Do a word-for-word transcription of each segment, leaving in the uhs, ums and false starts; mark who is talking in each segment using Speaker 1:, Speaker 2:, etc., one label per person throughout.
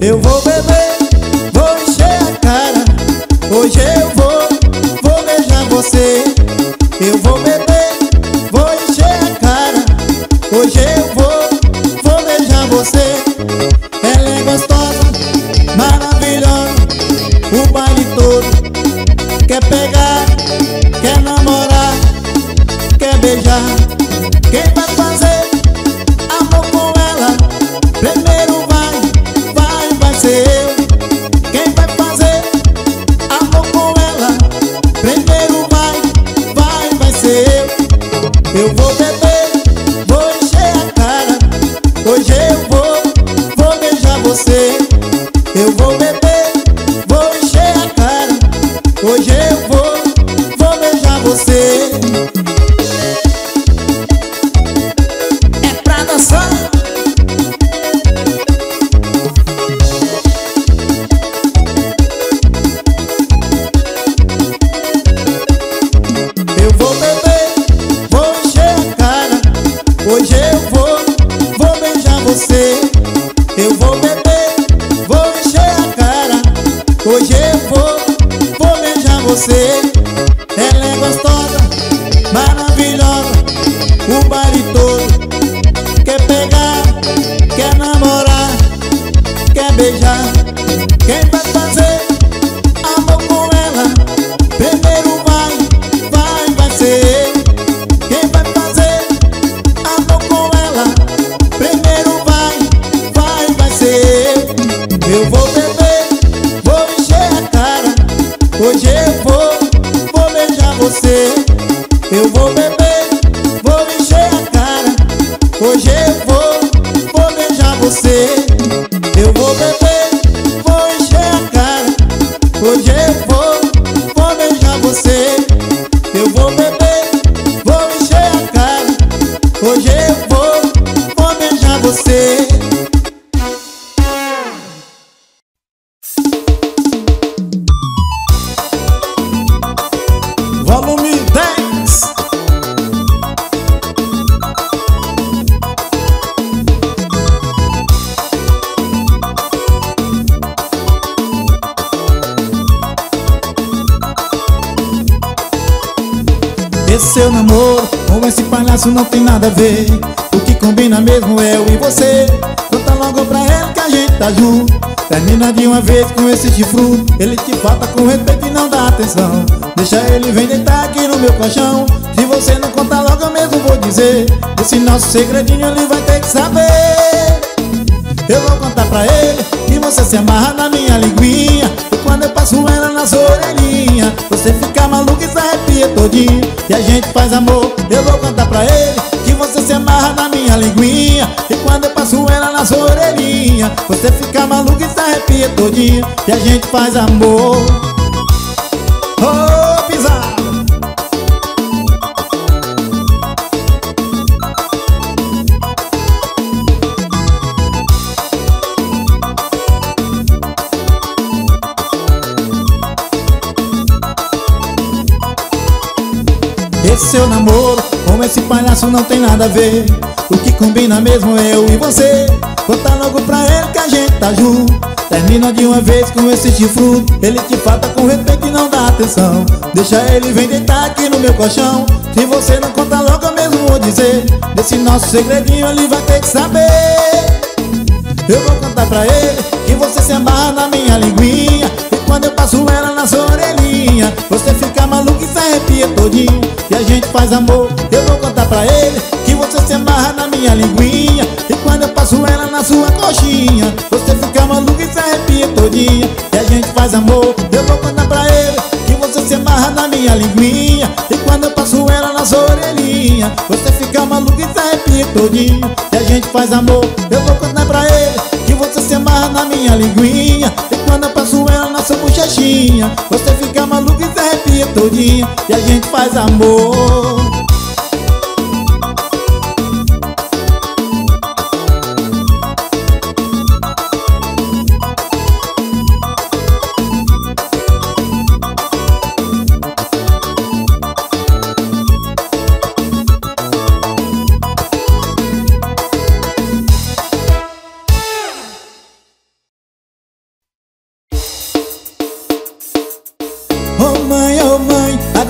Speaker 1: Eu vou beber, vou encher a cara. Hoje eu vou, vou beijar você. Eu vou beber, vou encher a cara. Hoje eu vou, vou beijar você. Ela é gostosa, maravilhosa, o baile todo. Quer pegar, quer namorar, quer beijar. Quem vai fazer amor com ela? Primeiro vai, vai, vai ser eu. Quem vai fazer amor com ela? Primeiro vai, vai, vai ser eu. Eu vou beber, vou encher a cara. Hoje eu vou, vou beijar você. Eu vou beber, vou encher a cara. Hoje eu vou, vou beijar você. É pra dançar. Eu vou beber, vou encher a cara. Hoje eu vou, vou beijar você. Eu vou beber, vou encher a cara. Hoje eu vou, vou beijar você. Ela é gostosa, maravilhosa, o baile todo. Quer pegar, quer namorar, quer beijar. Quem vai fazer amor com ela? Primeiro vai, vai, vai ser eu. Quem vai fazer amor com ela? Primeiro vai, vai, vai ser eu. Eu vou beber, vou encher a cara. Hoje eu vou, vou beijar você. Eu vou beber, vou encher a cara. Hoje eu vou, vou beijar você. Eu vou beber, vou encher a cara. Hoje eu vou, vou beijar você. Eu vou beber, vou encher a cara. Hoje eu vou, vou beijar você. Volume dez. Esse seu namoro com esse palhaço não tem nada a ver. O que combina mesmo é eu e você. Conta logo pra ele que a gente tá junto. Termina de uma vez com esse chifrudo. Ele te falta com respeito e não dá atenção. Deixa ele vem deitar aqui no meu colchão. Se você não contar logo eu mesmo vou dizer. Esse nosso segredinho ele vai ter que saber. Eu vou contar pra ele que você se amarra na minha linguinha. E quando eu passo ela na sua orelhinha, você fica maluco e se arrepia todinho. E a gente faz amor. Eu vou contar pra ele que você se amarra na minha linguinha. E quando eu passo ela na sua orelhinha, você fica maluco e se arrepia todinho. E a gente faz amor. Oh, pisada. Esse seu namoro com esse palhaço não tem nada a ver. O que combina mesmo é eu e você. Conta logo pra ele que a gente tá junto. Termina de uma vez com esse chifrudo. Ele te falta com respeito e não dá atenção. Deixa ele vem deitar aqui no meu colchão. Se você não conta logo eu mesmo vou dizer. Desse nosso segredinho ele vai ter que saber. Eu vou contar pra ele que você se amarra na minha linguinha. E quando eu passo ela na sua orelhinha, você fica maluco e se arrepia todinho. E a gente faz amor. Eu vou contar pra ele que você se amarra na minha linguinha. E quando eu passo ela na sua coxinha, você fica maluco e se arrepia todinha. E a gente faz amor. Eu vou contar pra ele que você se amarra na minha linguinha. E quando eu passo ela na sua orelhinha, você fica maluco e se arrepia todinho. E a gente faz amor. Eu vou contar pra ele que você se amarra na minha linguinha. E quando eu passo ela na sua bochechinha, você fica maluco e se arrepia todinho. E a gente faz amor.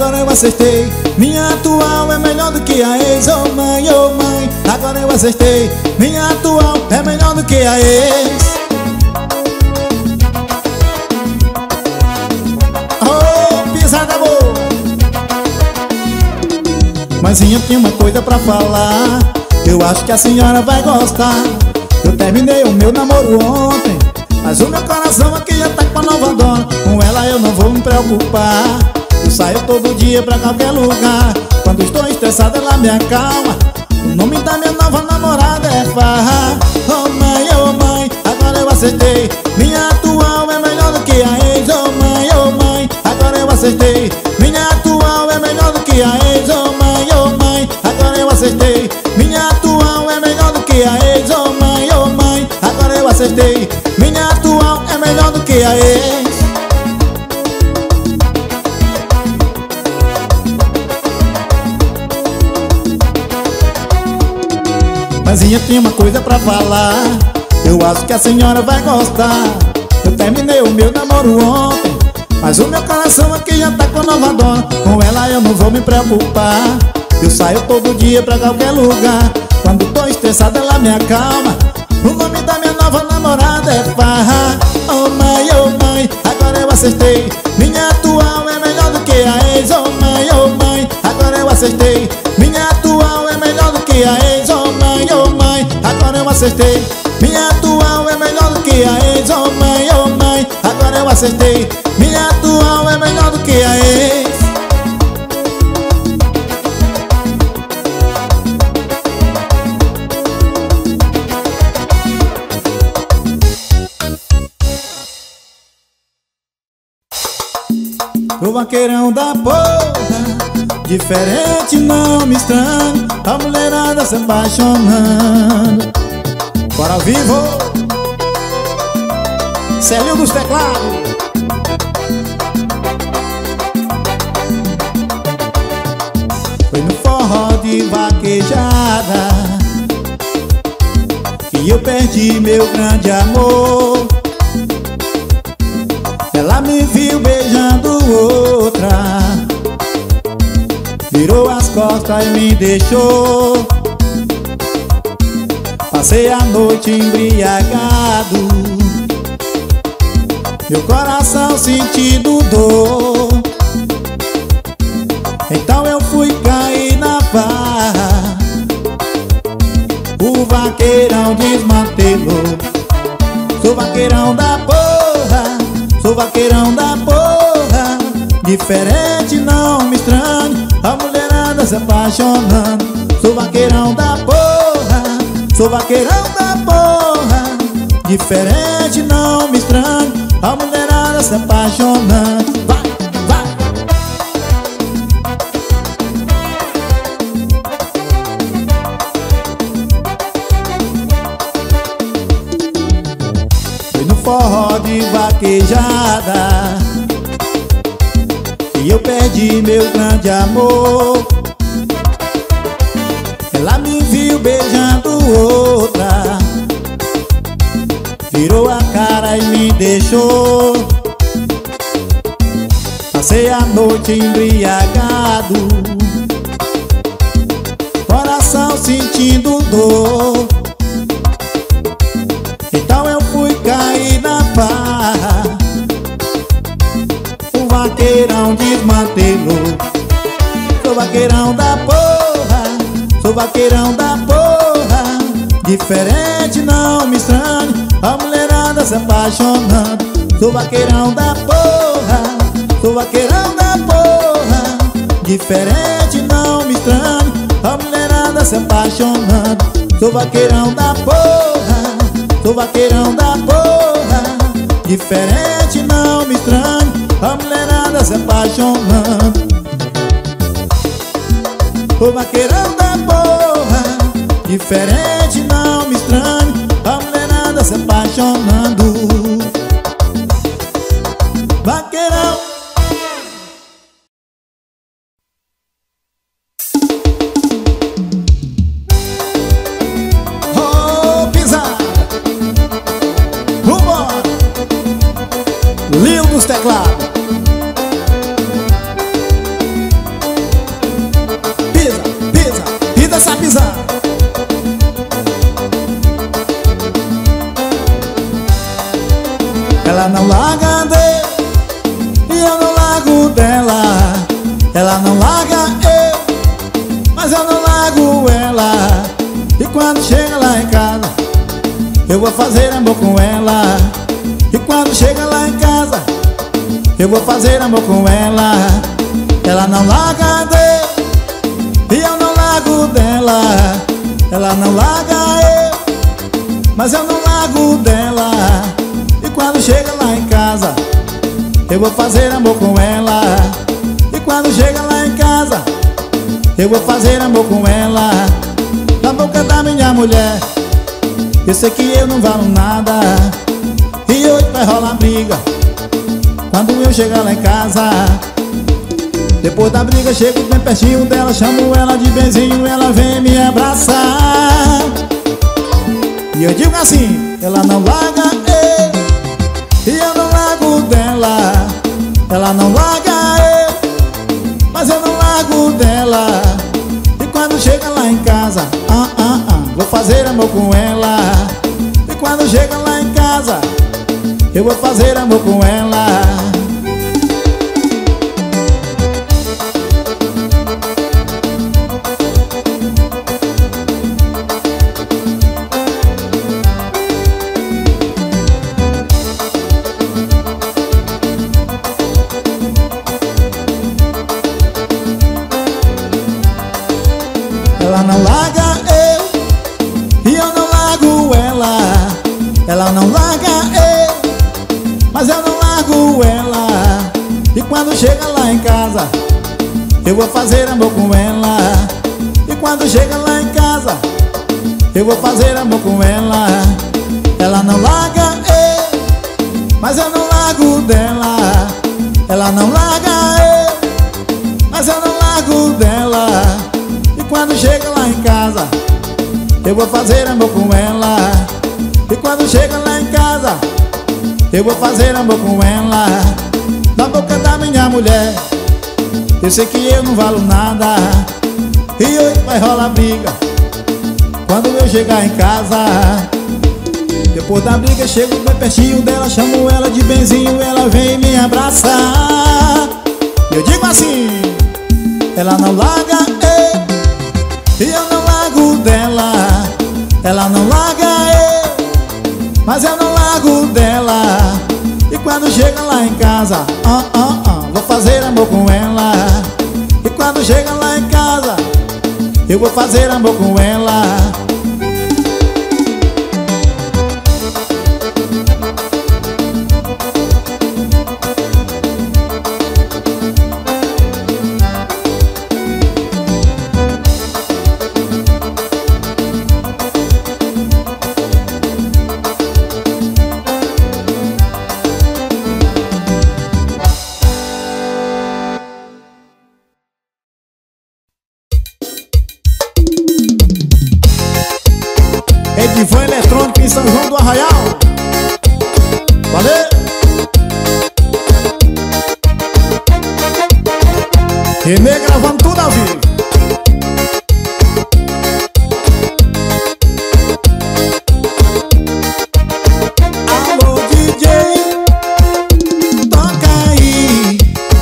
Speaker 1: agora eu acertei. Minha atual é melhor do que a ex. Oh mãe, oh mãe, agora eu acertei. Minha atual é melhor do que a ex. Oh, pisada boa. Mãezinha, tem uma coisa pra falar, eu acho que a senhora vai gostar. Eu terminei o meu namoro ontem, mas o meu coração aqui já tá com a nova dona. Com ela eu não vou me preocupar. Eu saio todo dia pra qualquer lugar. Quando estou estressado ela me acalma. O nome da minha nova namorada é Farra. Oh mãe, oh mãe, agora eu acertei. Minha atual é melhor do que a ex. Oh mãe, oh mãe, agora eu acertei. Minha atual é melhor do que a ex. Oh mãe, oh mãe, agora eu acertei. Minha atual é melhor do que a ex. Oh mãe, oh mãe, agora eu acertei. Minha atual é melhor do que a ex. Mãezinha, tem uma coisa pra falar, eu acho que a senhora vai gostar. Eu terminei o meu namoro ontem, mas o meu coração aqui já tá com a nova dona. Com ela eu não vou me preocupar. Eu saio todo dia pra qualquer lugar. Quando tô estressado ela me acalma. O nome da minha nova namorada é Farra. Oh mãe, oh mãe, agora eu acertei. Minha atual é melhor do que a ex. Oh mãe, oh mãe, agora eu acertei. Minha atual é melhor do que a ex. Oh mãe, oh mãe, agora eu acertei. Minha atual é melhor do que a ex. Oh mãe, oh mãe, agora eu acertei. Minha atual é melhor do que a ex. O vaqueirão da porra, diferente, não me estranho. A mulherada se apaixonando. Bora ao vivo, Célio dos teclados. Foi no forró de vaquejada que eu perdi meu grande amor. Ela me viu beijando outra, virou as costas e me deixou. Passei a noite embriagado, meu coração sentindo dor. Então eu fui cair na farra, o vaqueirão desmantelou. Sou vaqueirão da porra, sou vaqueirão da porra, diferente, não me estranho. A mulherada se apaixonando. Sou vaqueirão da porra, sou vaqueirão da porra, diferente, não me estranho. A mulherada se apaixonando. Vai, vai. Foi no forró de vaquejada e eu perdi meu grande amor. Ela me viu beijando outra, virou a cara e me deixou. Passei a noite embriagado, coração sentindo dor. Então eu fui cair na farra, o vaqueirão desmantelou. Sou vaqueirão da porra, sou vaqueirão da porra, diferente, não me estranho. A mulherada se apaixonando. Sou vaqueirão da porra, sou vaqueirão da porra, diferente, não me estranho. A mulherada se apaixonando. Sou vaqueirão da porra, sou vaqueirão da porra, diferente, não me estranho. A mulherada se apaixonando. Sou vaqueirão da porra, diferente, não me estranho. A mulherada se apaixonando. Vaqueirão. Oh, pisar. Vambora. Lio dos teclados. Ela não larga dele e eu não largo dela. Ela não larga eu, mas eu não largo ela. E quando chega lá em casa, eu vou fazer amor com ela. E quando chega lá em casa, eu vou fazer amor com ela. Ela não larga dele e eu não largo dela. Ela não larga eu, mas eu não largo dela. E quando chega lá em casa, eu vou fazer amor com ela. E quando chega lá em casa, eu vou fazer amor com ela. Na boca da minha mulher, eu sei que eu não valo nada. E hoje vai rolar briga quando eu chegar lá em casa. Depois da briga chego bem pertinho dela, chamo ela de benzinho, ela vem me abraçar. E eu digo assim: ela não larga eu e eu não largo dela. Ela não larga eu, mas eu não largo dela. E quando chega lá em casa, ah, ah, ah, vou fazer amor com ela. E quando chega lá em casa, eu vou fazer amor com ela. Ela não larga eu e eu não largo ela. Ela não larga eu, mas eu não largo ela. E quando chega lá em casa, eu vou fazer amor com ela. E quando chega lá em casa, eu vou fazer amor com ela. Ela não larga eu, mas eu não largo dela. Ela não larga eu, mas eu não largo dela. E quando chega lá em casa, eu vou fazer amor com ela. E quando chega lá em casa, eu vou fazer amor com ela. Na boca da minha mulher, eu sei que eu não valo nada. E hoje vai rolar briga quando eu chegar em casa. Depois da briga chego bem pertinho dela, chamo ela de benzinho, ela vem me abraçar. Eu digo assim: ela não larga eu e eu não largo dela. Ela não larga eu, mas eu não largo dela. E quando chega lá em casa, ah, ah, ah, vou fazer amor com ela. E quando chega lá em casa, eu vou fazer amor com ela. Edivan Eletrônico em São João do Arraial. Valeu! Renê gravando tudo ao vivo. Alô, D J, toca aí.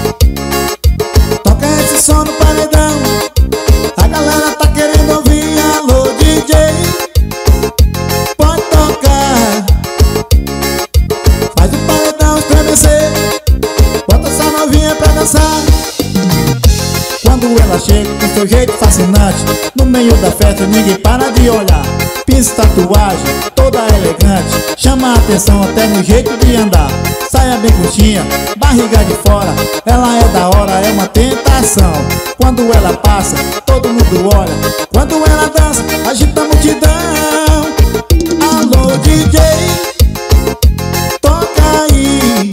Speaker 1: Toca esse som no paredão. A galera tá querendo ouvir. Alô, D J, pode tocar. Faz o paredão estremecer. Bota essa novinha pra dançar. Quando ela chega com seu jeito fascinante, no meio da festa ninguém para de olhar. Pinta tatuagem, toda elegante, chama a atenção até no jeito de andar. Saia bem curtinha, barriga de fora, ela é da hora, é uma tentação. Quando ela passa, todo mundo olha. Quando ela dança, agita a multidão. Alô, D J, toca aí.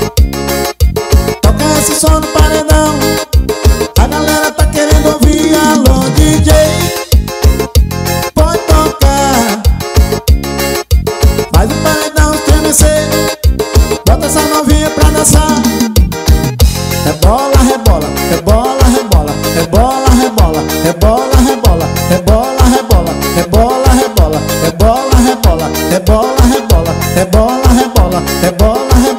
Speaker 1: Toca esse som no paredão. A galera tá querendo ouvir. Alô, D J, pode tocar. Faz o paredão estremecer. Bota essa novinha pra dançar. Rebola, rebola, rebola, rebola, rebola, rebola, rebola, rebola, rebola, rebola, rebola, rebola, rebola, rebola, rebola, rebola, rebola, rebola, rebola, rebola.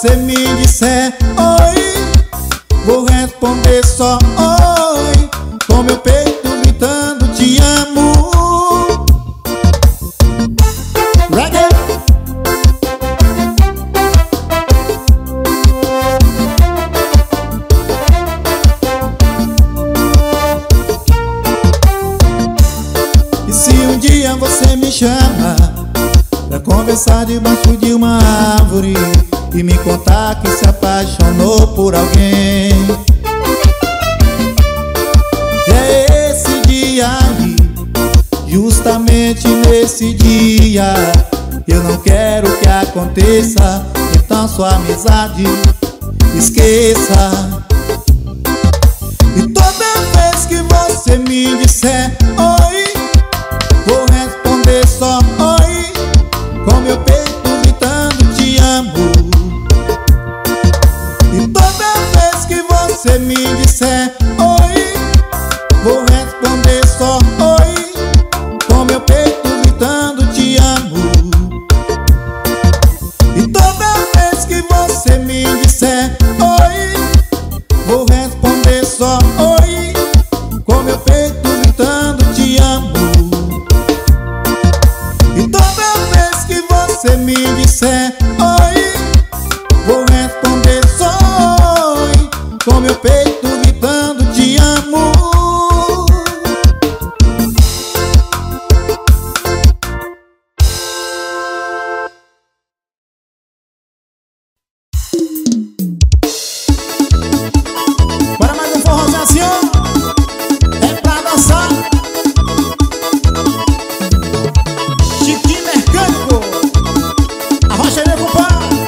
Speaker 1: você me disser oi, vou responder só oi, com meu peito gritando te amo. Reggae. E se um dia você me chama pra conversar debaixo de uma árvore e me contar que se apaixonou por alguém, é esse dia aí, justamente nesse dia, eu não quero que aconteça, então sua amizade esqueça. E toda vez que você me disser oi, vou responder só oi, com meu peito gritando te amo. E toda vez que você me disser oi, vou responder só oi, com meu peito gritando te amo. E toda vez que você me disser oi, vou responder só oi, com meu peito gritando te amo. E toda vez que você me disser oi, vou responder só oi, com meu peito gritando te amo. Bora mais um forrozinho assim, ó, é pra dançar. Chiquinho Mecânico, a rocha é compadre.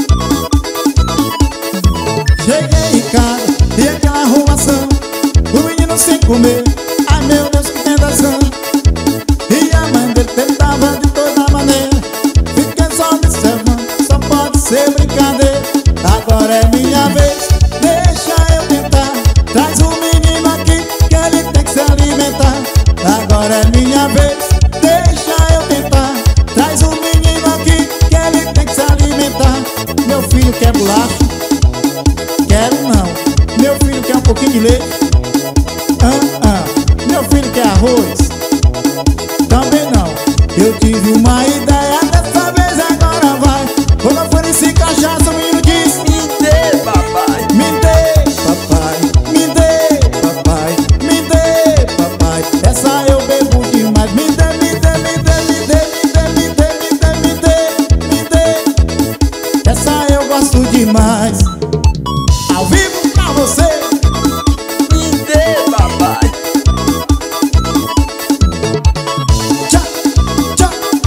Speaker 1: Cheguei em casa e aquela arrumação, o menino sem comer, ai meu Deus que tentação. E a mãe dele tentava de toda maneira, fiquei só observando, só pode ser brincadeira. Agora é minha vez, deixa eu tentar, traz o menino aqui que ele tem que se alimentar. Agora é minha vez, deixa eu tentar, traz o menino aqui que ele tem que se alimentar. Meu filho quer bolacha? Quero não. Meu filho quer um pouquinho de leite? Ah, ah. Meu filho quer arroz? Também não. Eu tive uma ideia, dessa vez agora vai. Quando eu ofereci cachaça, o menino disse: me dê, papai. Me dê, papai. Me dê, papai. Me dê, papai. Essa eu bebo demais. Me dê, me dê, me dê, me dê, me dê, me dê, me dê, me dê. Essa eu gosto demais. Ao vivo pra você. Me dê, papai. Tchau, tchau.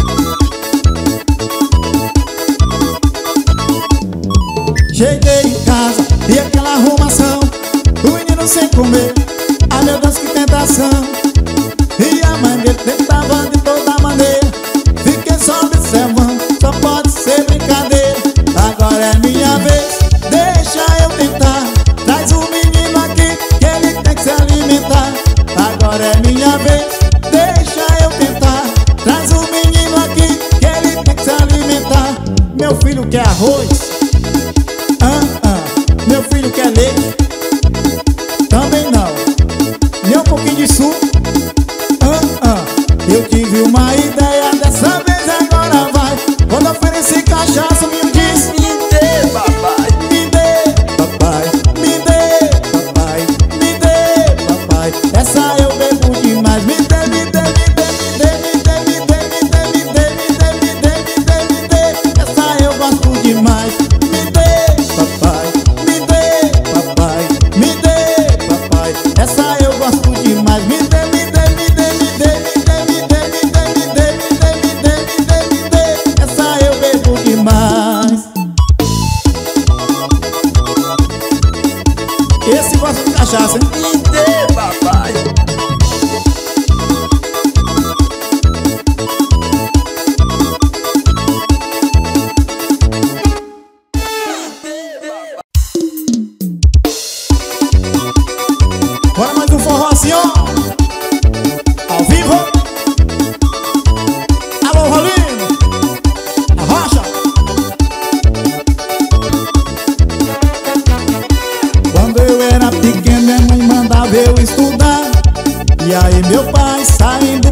Speaker 1: Cheguei em casa e aquela arrumação, o menino sem comer, ai meu Deus que tentação. E a mãe dele tentava de toda maneira, fiquei só observando, só pode ser brincadeira. Agora é minha vez, deixa eu tentar, traz o menino aqui que ele tem que se alimentar. Agora é minha vez, deixa eu tentar, traz o menino aqui que ele tem que se alimentar. Meu filho quer arroz? Ah, ah. Meu filho quer leite? Também não. Nem um pouquinho de suco? Ah, ah. Eu tive uma ideia, dessa vez agora vai. Quando eu ofereci cachaça, o menino disse: me dê, papai. Me dê, papai. Me dê, papai. Me dê, papai. Essa eu bebo demais. Me dê, me dê, me dê, me dê, me dê, me dê, me dê, me dê, me dê, me dê, me dê, me dê. Essa eu gosto demais. Me dê, papai. Me dê, papai. Me dê, papai. Essa eu gosto demais. Me dê, me dê, me dê, me dê, me dê, me dê, me dê, me dê, me dê.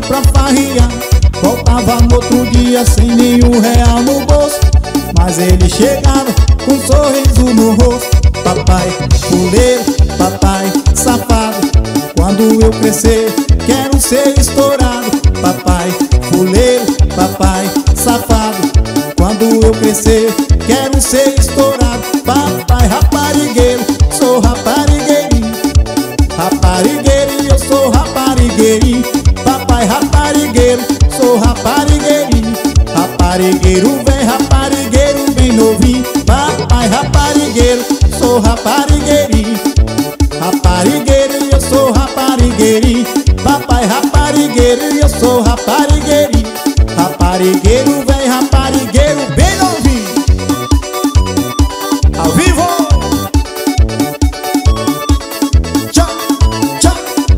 Speaker 1: pra farriar. Voltava no outro dia sem nenhum real no bolso, mas ele chegava com um sorriso no rosto. Papai fuleiro, papai safado, quando eu crescer quero ser estourado. Papai fuleiro, papai safado, quando eu crescer quero ser estourado. Papai raparigueiro, sou raparigueirinho, raparigueiro, eu sou raparigueirinho. Papai raparigueiro, sou raparigueirinho, raparigueiro vem, raparigueiro bem novinho. Papai raparigueiro, sou raparigueirinho, raparigueiro, eu sou raparigueirinho. Papai raparigueiro, eu sou raparigueirinho, raparigueiro vem, raparigueiro bem novinho. Ao vivo! Tchau, tchau.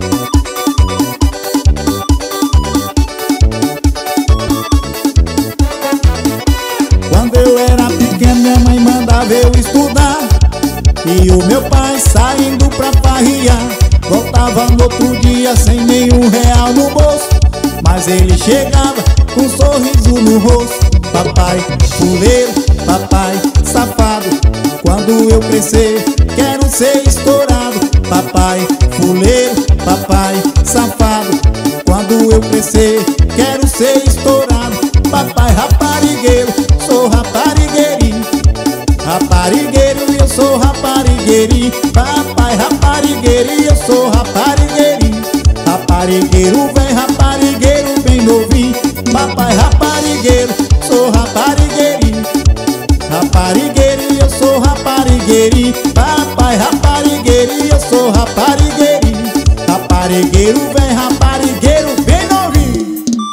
Speaker 1: Quando eu era pequeno, minha mãe mandava eu estudar, e o meu pai saindo pra farriar. Voltava no outro dia sem nenhum real no bolso, mas ele chegava com um sorriso no rosto. Papai fuleiro, papai safado, quando eu crescer quero ser estourado. Papai fuleiro, papai safado, quando eu crescer quero ser estourado. Papai raparigueiro, sou raparigueirinho, raparigueiro, eu sou raparigueirinho. Papai raparigueiro, eu sou raparigueirinho, raparigueiro vem, raparigueiro bem novinho. Papai raparigueiro, sou raparigueirinho, raparigueiro, eu sou raparigueirinho. Papai raparigueiro, eu sou raparigueirinho, raparigueiro vem, raparigueiro bem novinho.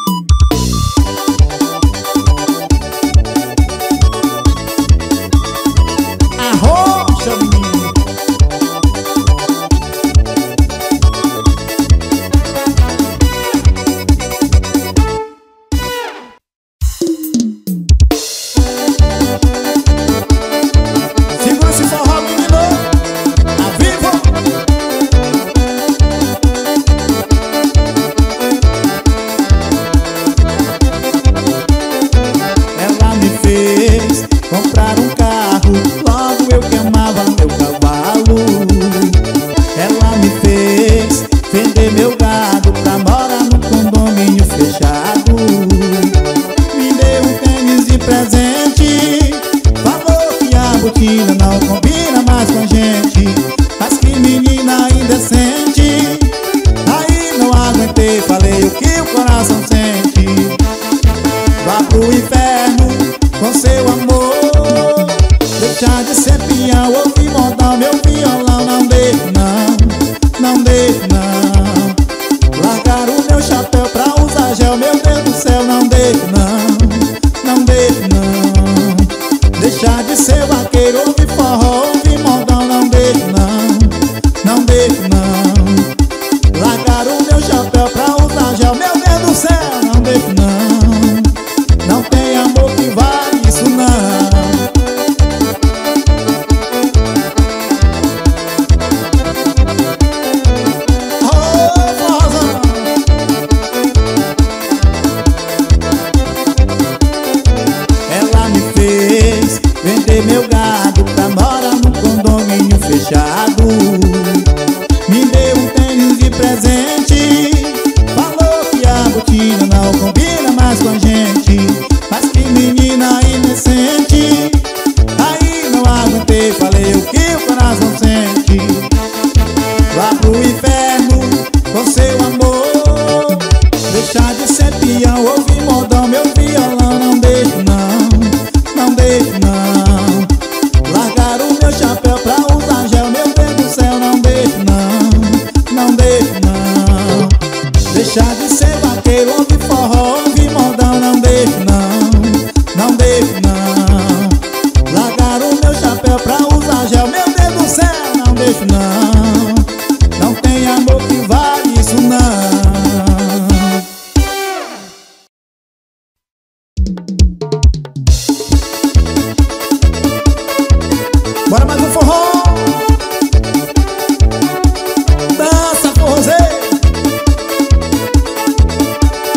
Speaker 1: Arrocha, menino. Segura esse forró, menino. Ao vivo. Ela me fez comprar um carro, logo eu que amava meu cavalo. Ela me fez vender meu gado pra morar num condomínio fechado. Me deu um tênis de presente, falou que a botina não combina mais com a gente. Mas que menina indecente, aí não aguentei, falei o que o coração sente. Vá pro inferno com seu amor, deixar de ser peão, ouvir modal meu violão. Não deixe não, não deixe não, largar o meu chapéu pra usar gel, meu Deus do céu. Não deixe não, não deixe não, deixar de ser vaqueiro, ouvir forró, ouvir modal. Não deixe não, não deixe não, largar o meu chapéu pra usar gel, meu Deus do céu. Não deixe não, não tem amor que vale isso não. Oh, forrozão. Ela me fez vender meu gado pra morar num condomínio fechado. Me deu um tênis de presente, falou que a botina não combina mais com a gente. Mas que menina inocente, aí não aguentei, falei o que o coração sente. Vá pro inferno com seu amor, deixar de ser peão, ouvir modão, meu violão. Não deixe não, não deixe não, largar o meu chapéu pra usar gel, meu Deus do céu. Não deixe não, não deixe não, deixar de ser vaqueiro, ouvir forró, ouvir modão. Não deixe não, não deixe não, largar o meu chapéu pra usar gel, meu Deus do céu. Não deixe não, não tem amor que vale isso não. Bora mais um forró. Dança, forrozeiro.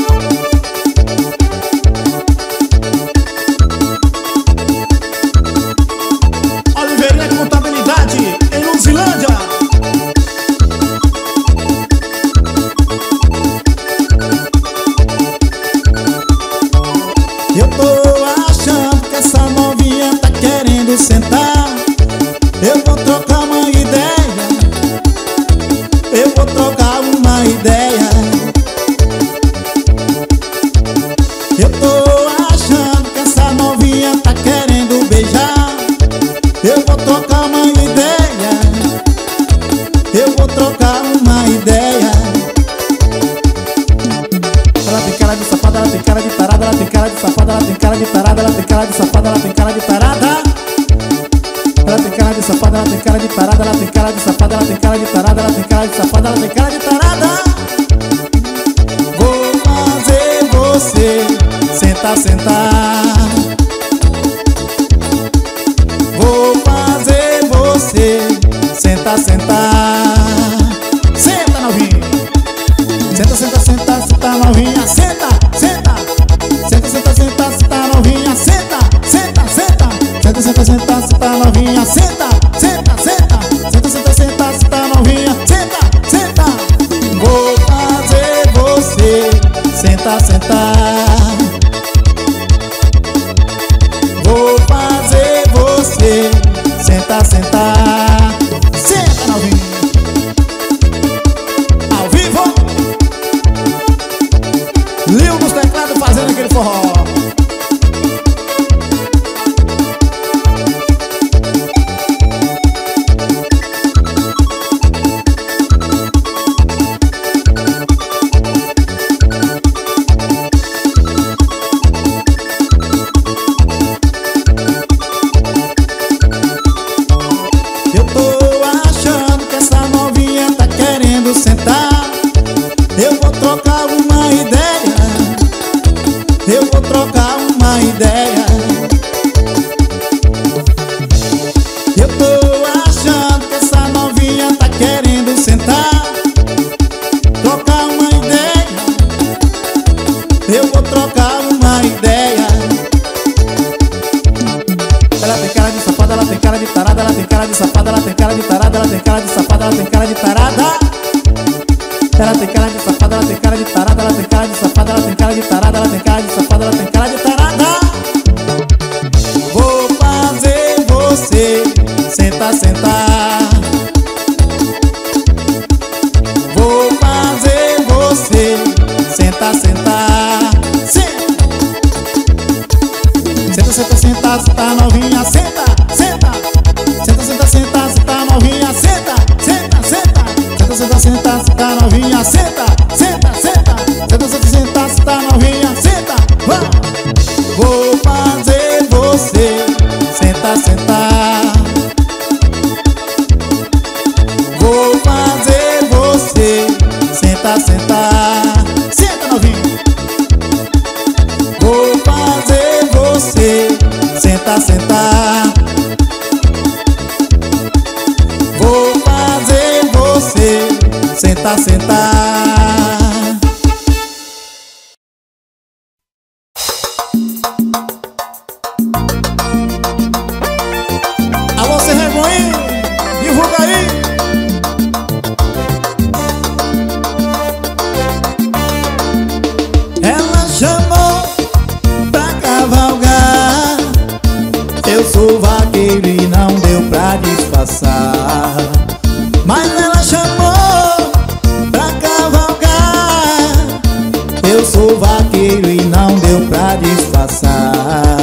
Speaker 1: Eu tô achando que essa novinha tá querendo sentar. Eu vou trocar uma ideia, eu vou trocar uma ideia. Eu tô achando que essa novinha tá querendo beijar. Eu vou trocar uma ideia, eu vou trocar uma ideia. Ela tem cara de safada, ela tem cara de tarada, ela tem cara de safada, ela tem cara de tarada, ela tem cara de safada, ela tem cara de tarada. Ela tem cara de safada, ela tem cara de tarada, ela tem cara de safada, ela tem cara de tarada, ela tem cara de safada, ela tem cara de tarada. Vou fazer você sentar, sentar. Vou fazer você sentar, sentar. Senta, novinha. Senta, senta, senta, senta, novinha. Senta, senta. Senta, senta, senta, senta, novinha. Senta, senta, senta. Senta, senta, senta, senta, novinha. Senta, senta, senta. Senta, senta, senta, senta, novinha. Senta, senta. Vou fazer você sentar, sentar. Vou fazer você sentar, sentar. Senta, novinha. Ao vivo, Lil dos teclados fazendo aquele forró. Eu tô achando que essa novinha tá querendo sentar. Eu vou trocar uma ideia, eu vou trocar uma ideia. Eu tô achando que essa novinha tá querendo sentar. Trocar uma ideia, eu vou trocar uma ideia. Ela tem cara de safada, ela tem cara de tarada, ela tem cara de safada, ela tem cara de tarada, ela tem cara de safada, ela tem cara de tarada. Ela tem cara de safada, ela tem cara de tarada, ela tem cara de safada, ela tem cara de tarada, ela tem cara de safada, ela tem cara de tarada. Vou fazer você sentar, sentar. Vou fazer você sentar, sentar. Senta, senta, senta, senta, senta, novinha. Senta, senta. Senta, senta, senta, senta, novinha. Senta, senta, senta. Senta, senta, senta, senta, novinha. Senta, senta, senta. Senta, senta, senta, senta, novinha. Senta, vá. Vou fazer você sentar, sentar. Vou fazer você sentar, sentar. Senta, novinha. Vou fazer você sentar, sentar. Vou fazer você sentar, sentar. Alô, Cê Regoinho, divulga aí. Ela chamou pra cavalgar. Eu sou vaqueiro e não deu pra disfarçar. Mas ela chamou pra cavalgar. Eu sou vaqueiro e não deu pra disfarçar.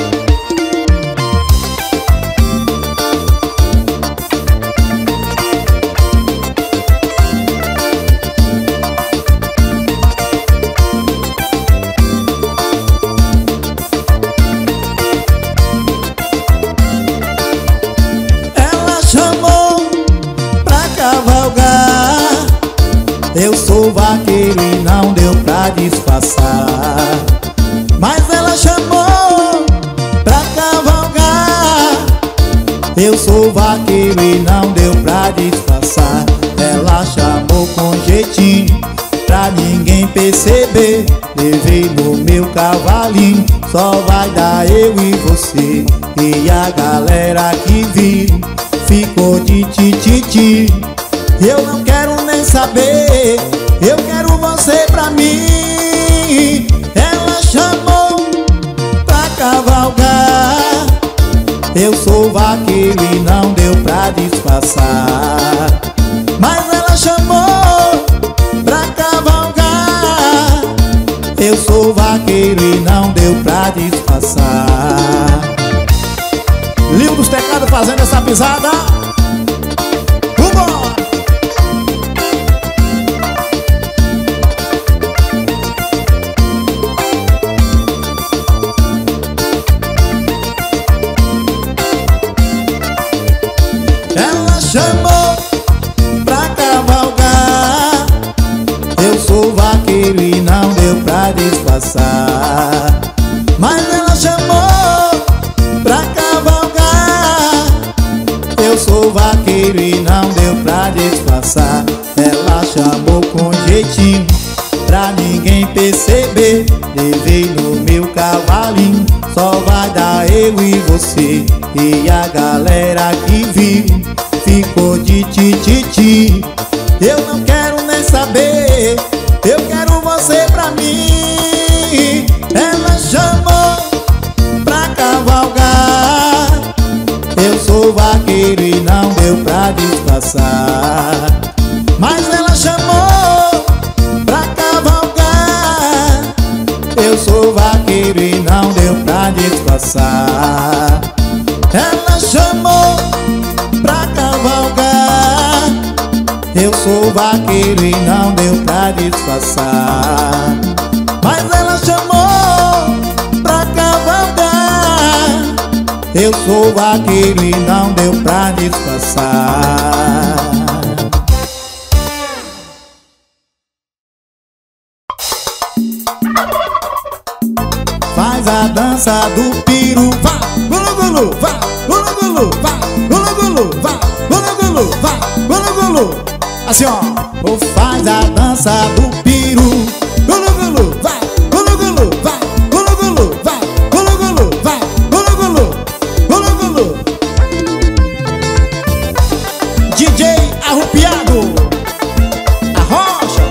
Speaker 1: Eu sou vaqueiro e não deu pra disfarçar. Mas ela chamou pra cavalgar. Eu sou vaqueiro e não deu pra disfarçar. Ela chamou com jeitinho pra ninguém perceber. Levei no meu cavalinho, só vai dar eu e você. E a galera que viu ficou de tititi. Eu não quero nem saber, eu quero você pra mim. Ela chamou Eu sou vaqueiro e não deu pra disfarçar. Mas ela chamou pra cavalgar. Eu sou vaqueiro e não deu pra disfarçar. Lio dos Teclados fazendo essa pisada. Vambora! Ela chamou pra cavalgar. Eu sou vaqueiro e não deu pra disfarçar. Mas ela chamou pra cavalgar. Eu sou vaqueiro e não deu pra disfarçar. Ela chamou com jeitinho pra ninguém perceber. Levei no meu cavalinho, só vai dar eu e você. E a galera que viu ficou de tititi. Eu não quero nem saber, eu quero você pra mim. Ela chamou pra cavalgar. Eu sou vaqueiro e não deu pra disfarçar. Mas ela chamou pra cavalgar. Eu sou vaqueiro e não deu pra disfarçar. Ela chamou pra cavalgar. Eu sou vaqueiro e não deu pra disfarçar. Mas ela chamou pra cavalgar. Eu sou vaqueiro e não deu pra disfarçar. Faz a dança do peru, vai, gulu gulu, vai, gulu gulu, vai, gulu gulu, vai, gulu gulu, vai, gulu gulu. Assim ó, ou faz a dança do peru, gulu gulu, vai, gulu gulu, vai, gulu gulu, vai, gulu gulu, vai, gulu gulu, gulu gulu. D J Arrupiado, Arrocha.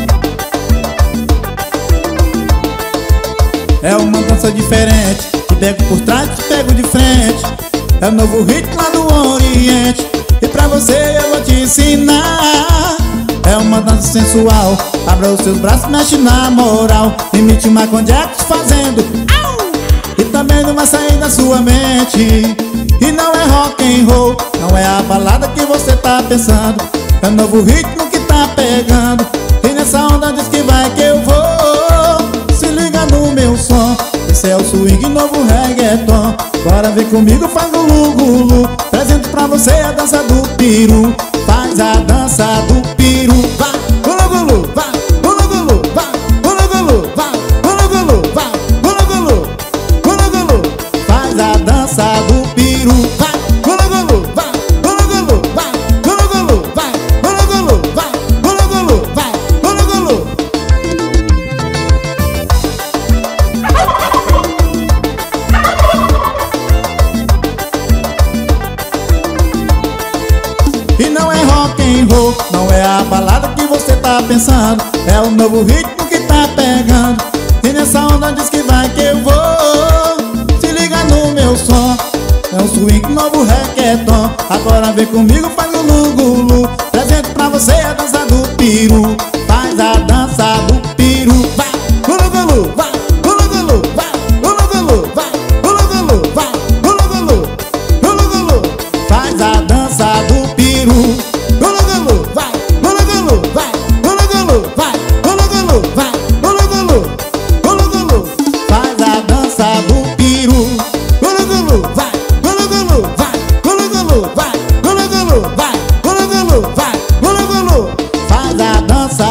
Speaker 1: É uma dança diferente, te pego por trás, te pego de frente. É o novo ritmo lá do Oriente, e pra você eu vou te ensinar. É uma dança sensual, abra os seus braços, mexe na moral. Imite uma Michael Jackson fazendo au! E também não vai sair da sua mente. E não é rock and roll, não é a balada que você tá pensando. É o novo ritmo que tá pegando, e nessa onda diz que vai que eu vou. Se liga no meu som, esse é o swing novo reggaeton. Bora ver comigo, faz gulu gulu. Presente pra você a dança do peru. Faz a dança do peru, vai, gulu gulu, vai, gulu gulu, vai, gulu gulu, vai, gulu gulu, vai, gulu gulu, gulu gulu. Faz a dança do peru, vai, gulu gulu, vai, gulu gulu, vai, gulu gulu, vai, gulu gulu, vai, gulu gulu, vai, gulu gulu. E não é rock and roll, não é a balada que você tá pensando. É o novo ritmo que tá pegando, e nessa onda diz que vai que eu vou. Se liga no meu som, é um swing novo reggaeton. Agora vem comigo, faz gulu gulu. Presente pra você a dança do peru. Faz a dança do peru, vai, gulu gulu, vai, gulu gulu, vai, gulu gulu, vai, gulu gulu, vai, gulu gulu, gulu gulu. Faz a dança do peru, gulu gulu, vai, gulu gulu, vai, gulu gulu, vai, gulu gulu, vai, gulu gulu, gulu gulu. Faz a dança do peru, gulu gulu, vai, gulu gulu, vai, gulu gulu, vai, gulu gulu, vai, gulu gulu, vai, gulu gulu. Faz a dança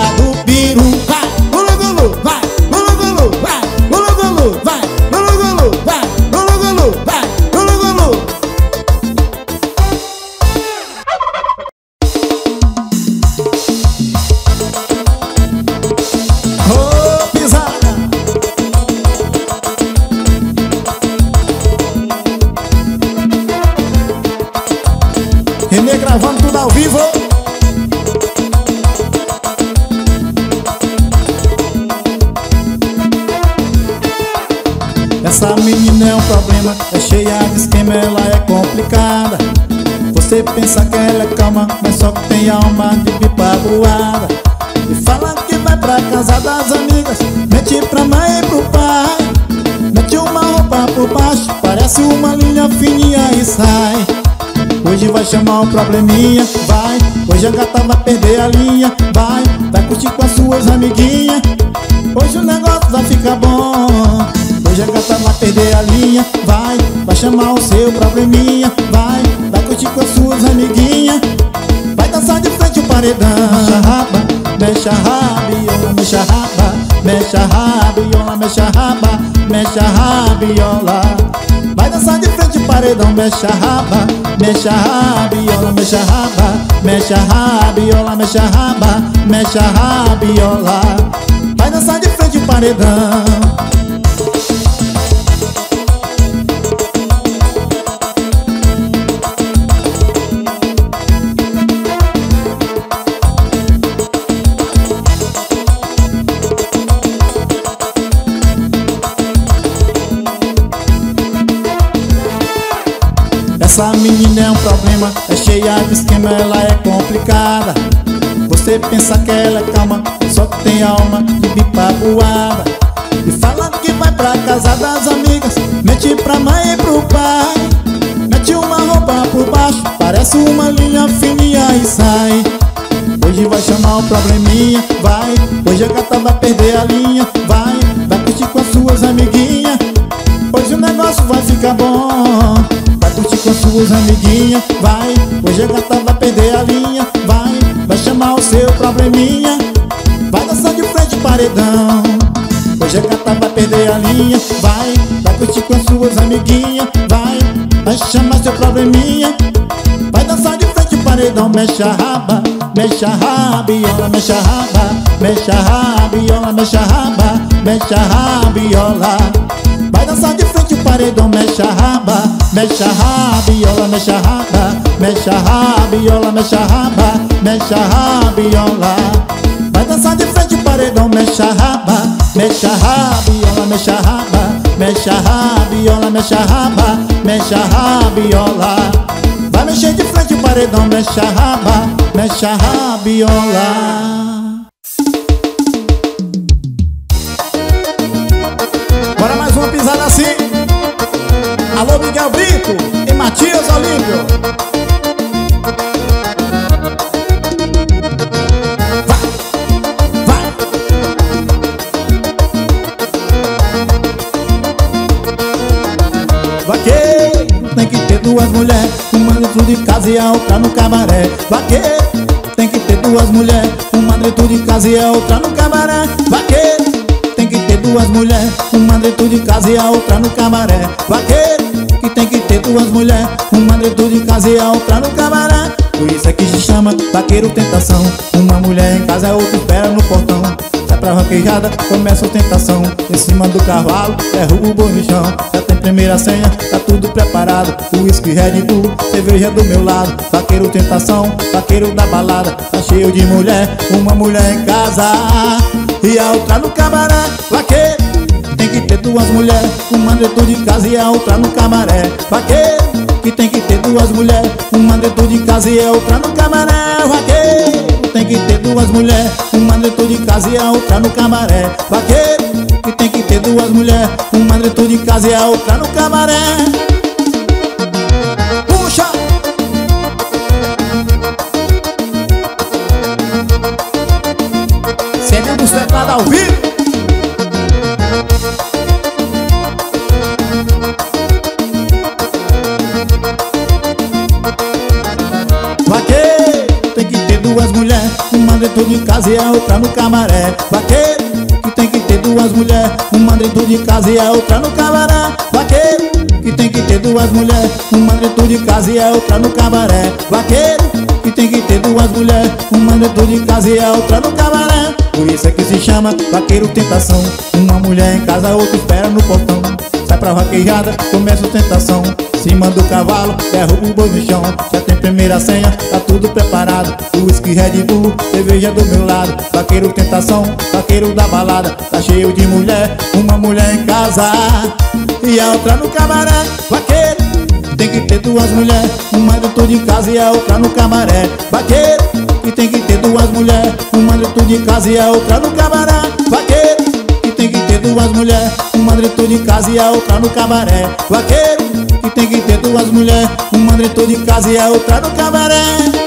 Speaker 1: Essa menina é um problema, é cheia de esquema, ela é complicada. Você pensa que ela é calma, mas só que tem alma de pipa voada. E fala que vai pra casa das amigas, mete pra mãe e pro pai, mete uma roupa por baixo, parece uma linha fininha e sai. Hoje vai chamar um probleminha, vai. Hoje a gata vai perder a linha, vai. Vai curtir com as suas amiguinhas, hoje o negócio vai ficar bom. Hoje a gata vai perder a linha, vai. Vai chamar o seu probleminha, vai. Vai curtir com as suas amiguinhas, vai dançar de frente o paredão. Mexe a raba, mexe a rabiola, mexe a raba, mexe a rabiola, mexe a raba, mexe a rabiola. Vai dançar de frente o paredão, mexe a raba, mexe a rabiola, mexe a raba, mexe a rabiola, mexe a raba, mexe a rabiola. Vai dançar de frente o paredão. Essa menina é um problema, é cheia de esquema, ela é complicada. Você pensa que ela é calma, só que tem alma de pipa voada. E fala que vai pra casa das amigas, mete pra mãe e pro pai, mete uma roupa por baixo, parece uma linha fininha e sai. Hoje vai chamar um probleminha, vai. Hoje a gata vai perder a linha, vai. Vai curtir com as suas amiguinhas, hoje o negócio vai ficar bom. Vai curtir com as suas amiguinhas, vai. Hoje a gata vai perder a linha, vai. Vai chamar o seu probleminha, vai dançar de frente paredão. Hoje a gata vai perder a linha, vai. Vai curtir com as suas amiguinhas, vai. Vai chamar seu probleminha, vai dançar de frente paredão. Mexe a raba, mexe a rabiola, mexe a raba, mexe a rabiola, mexe a raba, mexe a rabiola. Vai dançar de frente o paredão, mexe a raba, mexe a rabiola, mexe a raba, mexe a rabiola, mexe a raba, mexe a rabiola. Vai dançar de frente o paredão, mexe a raba, mexe a rabiola, mexe a raba, mexe a rabiola, mexe a raba, mexe a rabiola. Vai mexer de frente o paredão, mexe a raba, mexe a rabiola. Bora mais uma pisada assim. Alô, Miguel Brito e Matias Olímpio. Vai, vai. Vaqueiro tem que ter duas mulheres, uma dentro de casa e a outra no cabaré. Vaqueiro tem que ter duas mulheres, uma dentro de casa e a outra no cabaré. Vaqueiro tem que ter duas mulheres, uma dentro de casa e a outra no cabaré. Vaqueiro que tem que ter duas mulheres, uma dentro de casa e a outra no cabaré. Por isso é que se chama vaqueiro tentação. Uma mulher em casa, a outra espera no portão. Sai pra vaquejada, começa a tentação. Em cima do cavalo, derruba o boi no chão. Já tem primeira senha, tá tudo preparado. O uísque, Red Bull, cerveja do meu lado. Vaqueiro tentação, vaqueiro da balada. Tá cheio de mulher, uma mulher em casa e a outra no cabaré. Vaqueiro tem que ter duas mulheres, uma dentro de casa e a outra no cabaré. Vaqueiro que tem que ter duas mulheres, uma dentro de casa e a outra no cabaré. Vaqueiro tem que ter duas mulheres, uma dentro de casa e a outra no cabaré. Vaqueiro que tem que ter duas mulheres, uma dentro de casa e a outra no cabaré. Puxa! Cedendo dos teclados ao vivo. Vaqueiro tem que ter duas mulheres, uma dentro de casa e a outra no cabaré. Vaqueiro que tem que ter duas mulheres, uma dentro de casa e a outra no cabaré. Vaqueiro que tem que ter duas mulheres, uma dentro de casa e a outra no cabaré. Vaqueiro que tem que ter duas mulheres, uma dentro de casa e a outra no cabaré. Por isso é que se chama vaqueiro tentação. Uma mulher em casa, a outra espera no portão. Sai pra vaquejada, começa a tentação. Cima do cavalo, derruba o boi no chão. Já tem primeira senha, tá tudo preparado. O uísque, Red Bull, cerveja do meu lado. Vaqueiro tentação, vaqueiro da balada. Tá cheio de mulher, uma mulher em casa e a outra no cabaré. Vaqueiro, tem que ter duas mulheres, uma dentro de casa e a outra no cabaré. Vaqueiro, que tem que ter duas mulheres, uma dentro de casa e a outra no cabaré. Vaqueiro, que tem que ter duas mulheres, uma dentro de casa e a outra no cabaré. Vaqueiro, que tem que ter duas mulheres, uma dentro de casa e a outra no cabaré.